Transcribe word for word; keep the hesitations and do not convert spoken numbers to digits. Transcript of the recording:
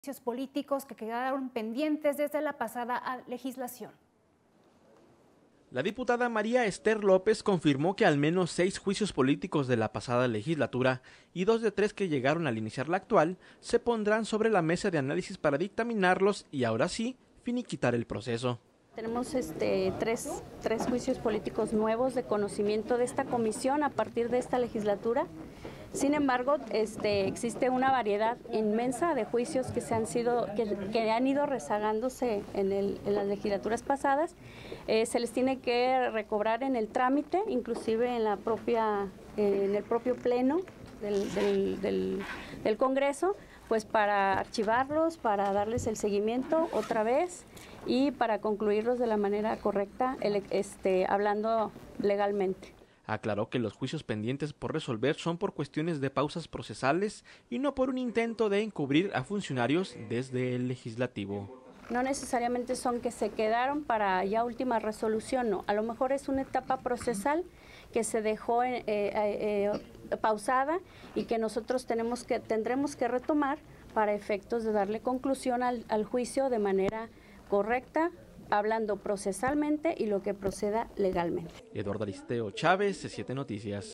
políticos que quedaron pendientes desde la pasada legislación. La diputada María Esther López confirmó que al menos seis juicios políticos de la pasada legislatura y dos de tres que llegaron al iniciar la actual se pondrán sobre la mesa de análisis para dictaminarlos y ahora sí finiquitar el proceso. Tenemos este, tres, tres juicios políticos nuevos de conocimiento de esta comisión a partir de esta legislatura. Sin embargo, este, existe una variedad inmensa de juicios que, se han, sido, que, que han ido rezagándose en, el, en las legislaturas pasadas. Eh, se les tiene que recobrar en el trámite, inclusive en, la propia, eh, en el propio pleno del, del, del, del Congreso, pues para archivarlos, para darles el seguimiento otra vez y para concluirlos de la manera correcta, el, este, hablando legalmente. Aclaró que los juicios pendientes por resolver son por cuestiones de pausas procesales y no por un intento de encubrir a funcionarios desde el legislativo. No necesariamente son que se quedaron para ya última resolución, no. A lo mejor es una etapa procesal que se dejó eh, eh, eh, pausada y que nosotros tenemos que, tendremos que retomar para efectos de darle conclusión al, al juicio de manera correcta, hablando procesalmente y lo que proceda legalmente. Eduardo Aristeo Chávez, C siete Noticias.